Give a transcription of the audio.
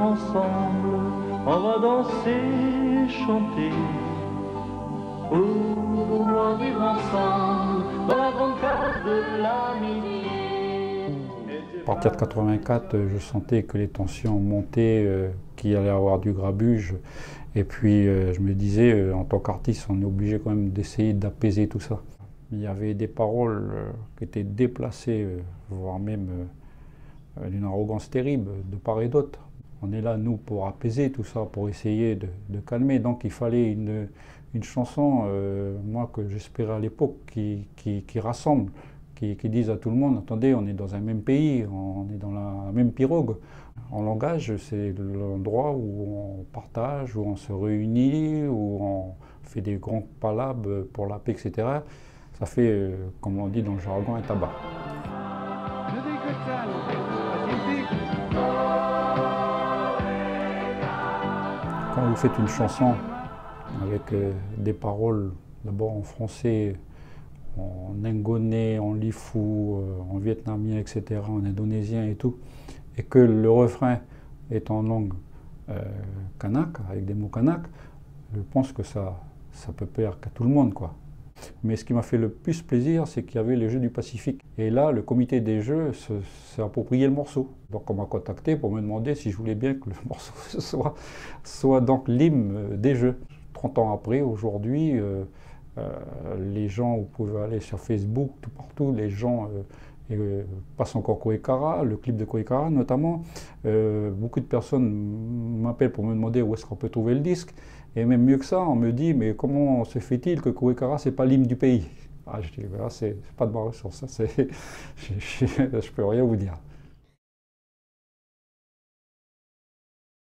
ensemble, on va danser, chanter, pour pouvoir vivre ensemble dans la grande case de l'amitié. À partir de 84, je sentais que les tensions montaient, qu'il allait y avoir du grabuge. Et puis je me disais, en tant qu'artiste, on est obligé quand même d'essayer d'apaiser tout ça. Il y avait des paroles qui étaient déplacées, voire même d'une arrogance terrible de part et d'autre. On est là, nous, pour apaiser tout ça, pour essayer de calmer. Donc il fallait une chanson, moi, que j'espérais à l'époque, qui rassemble, qui dise à tout le monde, attendez, on est dans un même pays, on est dans la même pirogue. En langage, c'est l'endroit où on partage, où on se réunit, où on fait des grands palabres pour la paix, etc. Ça fait, comme on dit dans le jargon, un tabac. Quand vous faites une chanson avec des paroles, d'abord en français, en ngonais, en lifou, en vietnamien, etc., en indonésien et tout, et que le refrain est en langue kanak, avec des mots kanak, je pense que ça peut plaire qu'à tout le monde, quoi. Mais ce qui m'a fait le plus plaisir, c'est qu'il y avait les Jeux du Pacifique. Et là, le comité des Jeux s'est approprié le morceau. Donc on m'a contacté pour me demander si je voulais bien que le morceau soit donc l'hymne des Jeux. 30 ans après, aujourd'hui, les gens, vous pouvez aller sur Facebook, tout partout, les gens passent encore Kouékara, le clip de Kouékara notamment. Beaucoup de personnes m'appellent pour me demander où est-ce qu'on peut trouver le disque. Et même mieux que ça, on me dit, mais comment se fait-il que Kouékara, c'est pas l'hymne du pays? Ah, je dis, c'est pas de ma ressource, je peux rien vous dire.